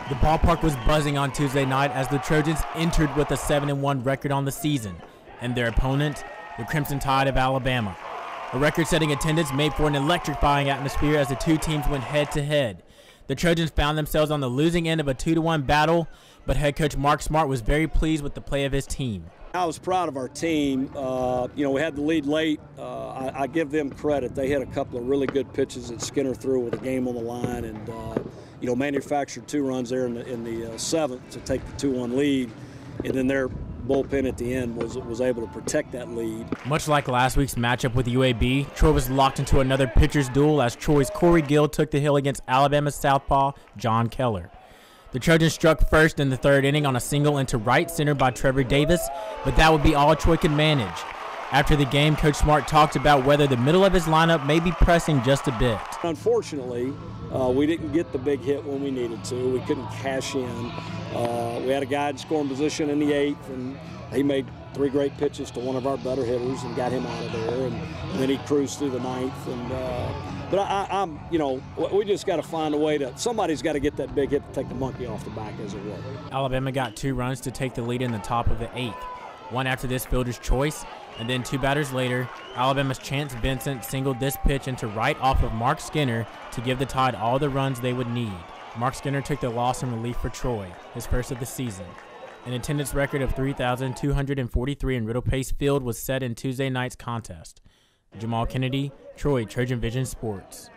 The ballpark was buzzing on Tuesday night as the Trojans entered with a 7-1 record on the season, and their opponent, the Crimson Tide of Alabama. A record-setting attendance made for an electrifying atmosphere as the two teams went head-to-head. The Trojans found themselves on the losing end of a 2-1 battle, but head coach Mark Smart was very pleased with the play of his team. I was proud of our team. We had the lead late. I give them credit. They had a couple of really good pitches that Skinner threw with a game on the line, and manufactured 2 runs there in the seventh to take the 2-1 lead, and then their bullpen at the end was able to protect that lead. Much like last week's matchup with UAB, Troy was locked into another pitcher's duel as Troy's Corey Gill took the hill against Alabama's southpaw John Keller. The Trojans struck first in the 3rd inning on a single into right center by Trevor Davis, but that would be all Troy could manage. After the game, Coach Smart talked about whether the middle of his lineup may be pressing just a bit. Unfortunately, we didn't get the big hit when we needed to. We couldn't cash in. We had a guy in scoring position in the 8th, and he made 3 great pitches to one of our better hitters and got him out of there. And then he cruised through the 9th. But we just got to find a way somebody's got to get that big hit to take the monkey off the back, as it were. Alabama got 2 runs to take the lead in the top of the 8th. One after this fielder's choice, and then 2 batters later, Alabama's Chance Vincent singled this pitch into right off of Mark Skinner to give the Tide all the runs they would need. Mark Skinner took the loss in relief for Troy, his first of the season. An attendance record of 3,243 in Riddle Pace Field was set in Tuesday night's contest. Jamal Kennedy, Troy, Trojan Vision Sports.